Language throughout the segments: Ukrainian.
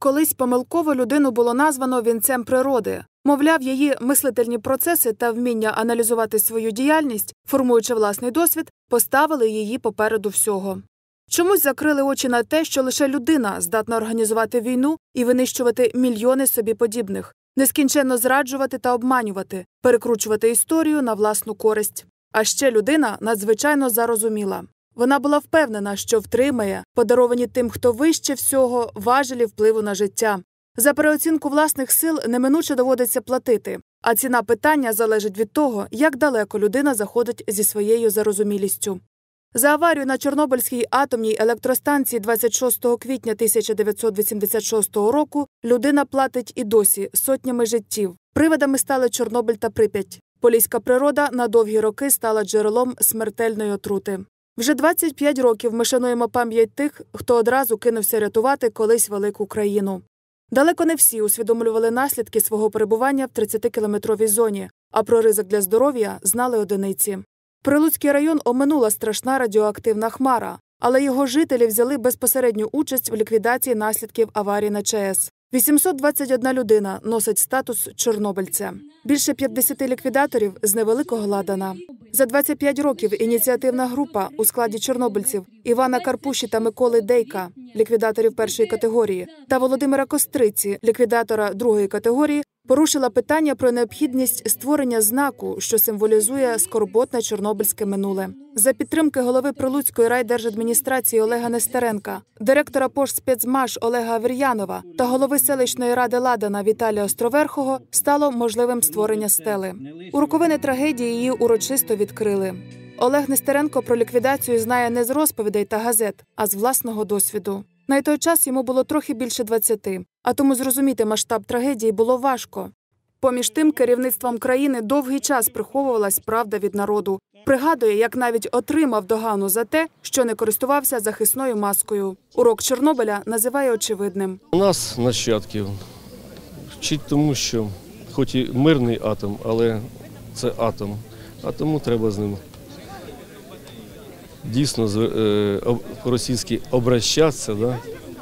колись помилково людину було названо вінцем природи. Мовляв, її мислительні процеси та вміння аналізувати свою діяльність, формуючи власний досвід, поставили її попереду всього. Чомусь закрили очі на те, що лише людина здатна організувати війну і винищувати мільйони собі подібних, нескінченно зраджувати та обманювати, перекручувати історію на власну користь. А ще людина надзвичайно зарозуміла. Вона була впевнена, що втримає подаровані тим, хто вище всього, важелі впливу на життя. За переоцінку власних сил неминуче доводиться платити, а ціна питання залежить від того, як далеко людина заходить зі своєю зарозумілістю. За аварію на Чорнобильській атомній електростанції 26 квітня 1986 року людина платить і досі сотнями життів. Привидами стали Чорнобиль та Прип'ять. Поліська природа на довгі роки стала джерелом смертельної отрути. Вже 25 років ми шануємо пам'ять тих, хто одразу кинувся рятувати колись велику країну. Далеко не всі усвідомлювали наслідки свого перебування в 30-кілометровій зоні, а про ризик для здоров'я знали одиниці. Прилуцький район оминула страшна радіоактивна хмара, але його жителі взяли безпосередню участь в ліквідації наслідків аварії на ЧАЕС. 821 людина носить статус чорнобильця. Більше 50 ліквідаторів з невеликого Ладана. За 25 років ініціативна група у складі чорнобильців Івана Карпуші та Миколи Дейка, ліквідаторів першої категорії, та Володимира Костриці, ліквідатора другої категорії, порушила питання про необхідність створення знаку, що символізує скорботне чорнобильське минуле. За підтримки голови Прилуцької райдержадміністрації Олега Нестеренка, директора Пожспецмаш Олега Авер'янова та голови селищної ради Ладана Віталія Островерхого стало можливим створення стели. У роковини трагедії її урочисто відкрили. Олег Нестеренко про ліквідацію знає не з розповідей та газет, а з власного досвіду. На той час йому було трохи більше 20, а тому зрозуміти масштаб трагедії було важко. Поміж тим, керівництвом країни довгий час приховувалась правда від народу. Пригадує, як навіть отримав догану за те, що не користувався захисною маскою. Урок Чорнобиля називає очевидним. У нас нащадків вчить тому, що хоч і мирний атом, але це атом, а тому треба з ним дійсно по-російськи обращатися, да?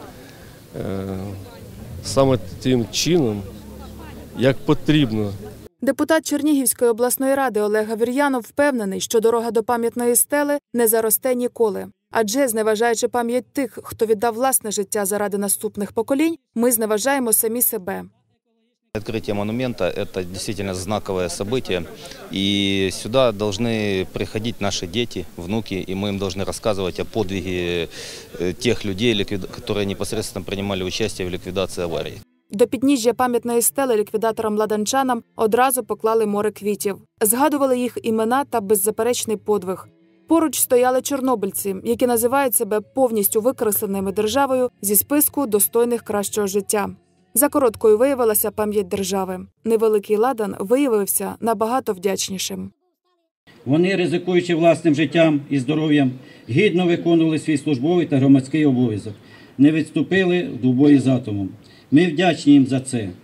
Саме тим чином, як потрібно. Депутат Чернігівської обласної ради Олег Авер'янов впевнений, що дорога до пам'ятної стели не заросте ніколи. Адже, зневажаючи пам'ять тих, хто віддав власне життя заради наступних поколінь, ми зневажаємо самі себе. Открытие монумента – это действительно знаковое событие, и сюда должны приходить наши дети, внуки, и мы им должны рассказывать о подвиге тех людей, которые непосредственно принимали участие в ликвидации аварии. До підніжжя пам'ятної стели ліквідаторам-ладанчанам одразу поклали море квітів. Згадували їх імена та беззаперечний подвиг. Поруч стояли чорнобильці, які називають себе повністю викресленими державою зі списку достойних кращого життя. За короткою виявилася пам'ять держави. Невеликий Ладан виявився набагато вдячнішим. Вони, ризикуючи власним життям і здоров'ям, гідно виконували свій службовий та громадський обов'язок, не відступили в бої з атомом. Ми вдячні їм за це.